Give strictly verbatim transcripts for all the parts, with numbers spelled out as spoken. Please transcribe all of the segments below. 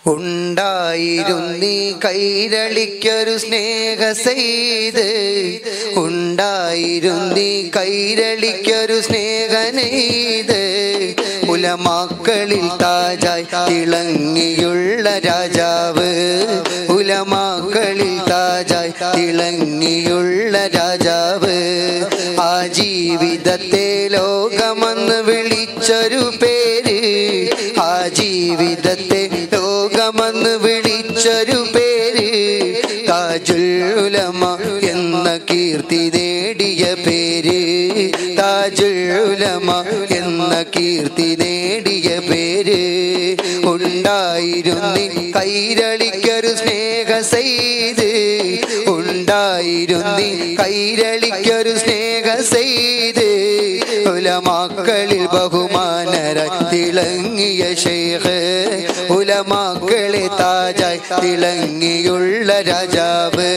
ഉണ്ടായിരുന്നീ കൈരളിക്കൊരു സ്നേഹ സെയ്ത്, ഉണ്ടായിരുന്നീ കൈരളിക്കൊരു സ്നേഹനെയ്ത്. ഉലമാക്കളിൽ താജായി തിളങ്ങിയുള്ള രാജാവ്, ഉലമാക്കളിൽ താജായി തിളങ്ങിയുള്ള രാജാവ്. ആ ജീവിതത്തെ ലോകമെന്ന് വിളിച്ചൊരു പേര്, ആ ജീവിതത്തെ ലോകമെന്ന് വിളിച്ചൊരു പേര്. താജുൽ ഉലമ എന്ന കീർത്തി നേടിയ പേര്, താജുൽ ഉലമ എന്ന കീർത്തി നേടിയ പേര്. ഉണ്ടായിരുന്നി കൈരളിക്കൊരു സ്നേഹ സെയ്ത്, ഉണ്ടായിരുന്നി കൈരളിക്കൊരു സ്നേഹ സെയ്ത്. ഉലമാക്കളിൽ ബഹുമാനരായി തിളങ്ങിയ ശൈഖ്, ഉലമാക്കളെ താജായി തിളങ്ങിയുള്ള രാജാവ്.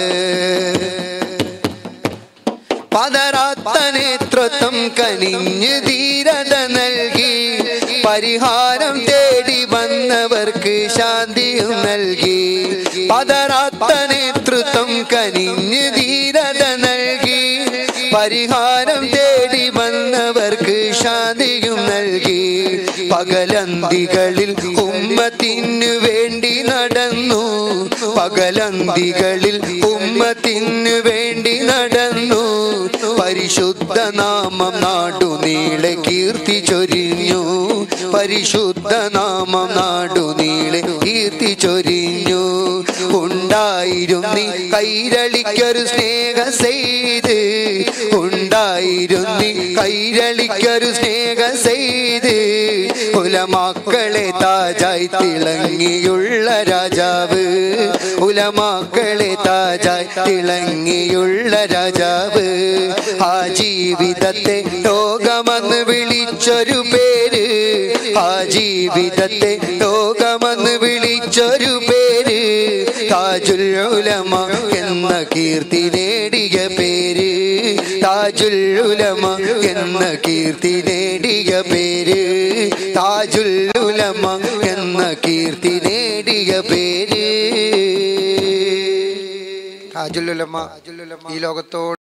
പതറാത്ത നേതൃത്വം കനിഞ്ഞ് ധീരത നൽകി, പരിഹാരം തേടി വന്നവർക്ക് ശാന്തിയും നൽകി. പതറാത്ത നേതൃത്വം കനിഞ്ഞ് ധീരത നൽകി, പരിഹാരം തേടി വന്നവർക്ക് ശാന്തിയും നൽകി. പകലന്തികളിൽ ഉമ്മത്തിനു വേണ്ടി നടന്നു, പകലന്തികളിൽ ഉമ്മത്തിനു വേണ്ടി നടന്നു. പരിശുദ്ധ നാമം നാടുനീളെ കീർത്തി ചൊരിഞ്ഞു, പരിശുദ്ധ നാമം നാടുനീളെ കീർത്തി ചൊരിഞ്ഞു. ഉണ്ടായിരുന്നി കൈരളിക്കൊരു സ്നേഹ സെയ്ത്, ഉണ്ടായിരുന്നി കൈരളിക്കൊരു സ്നേഹ സെയ്ത്. ഉലമാക്കളെ താജായി തിളങ്ങിയുള്ള രാജാവ്, ഉലമാക്കളെ താജായി തിളങ്ങിയുള്ള രാജാവ്. ആ ജീവിതത്തെ ലോകമെന്ന് വിളിച്ചൊരു പേര്, ആ ജീവിതത്തെ ലോകമെന്ന് വിളിച്ചൊരു പേര്. താജുൽ ഉലമ എന്ന കീർത്തി നേടിയ പേര്, താജുൽ ഉലമ എന്ന കീർത്തി നേടിയ പേര്, താജുൽ ഉലമ എന്ന കീർത്തി നേടിയ പേര്. താജുൽ ഉലമ ഈ ലോകത്തോട്